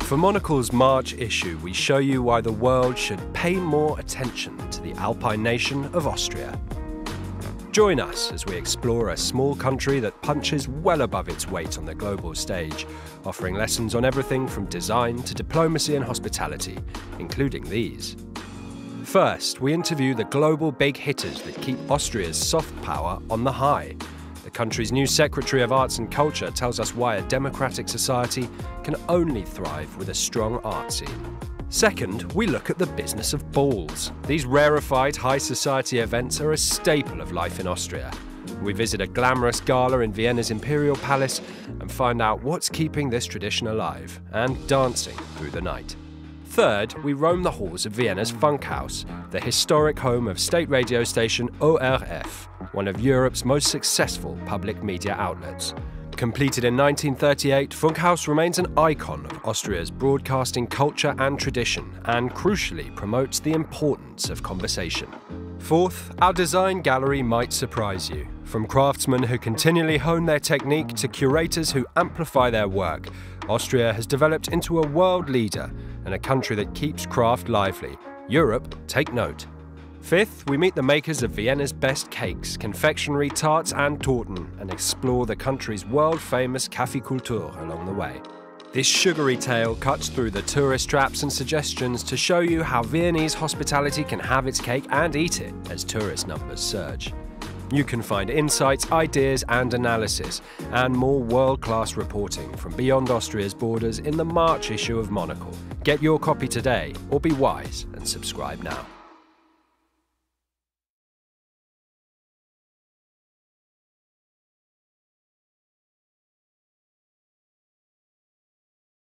For Monocle's March issue, we show you why the world should pay more attention to the Alpine nation of Austria. Join us as we explore a small country that punches well above its weight on the global stage, offering lessons on everything from design to diplomacy and hospitality, including these. First, we interview the global big hitters that keep Austria's soft power on the high. The country's new Secretary of Arts and Culture tells us why a democratic society can only thrive with a strong art scene. Second, we look at the business of balls. These rarefied high society events are a staple of life in Austria. We visit a glamorous gala in Vienna's Imperial Palace and find out what's keeping this tradition alive and dancing through the night. Third, we roam the halls of Vienna's Funkhaus, the historic home of state radio station ORF, one of Europe's most successful public media outlets. Completed in 1938, Funkhaus remains an icon of Austria's broadcasting culture and tradition, and crucially promotes the importance of conversation. Fourth, our design gallery might surprise you. From craftsmen who continually hone their technique to curators who amplify their work, Austria has developed into a world leader and a country that keeps craft lively. Europe, take note. Fifth, we meet the makers of Vienna's best cakes, confectionery, tarts and torten, and explore the country's world-famous Kaffeekultur along the way. This sugary tale cuts through the tourist traps and suggestions to show you how Viennese hospitality can have its cake and eat it as tourist numbers surge. You can find insights, ideas and analysis, and more world-class reporting from beyond Austria's borders in the March issue of Monocle. Get your copy today, or be wise and subscribe now.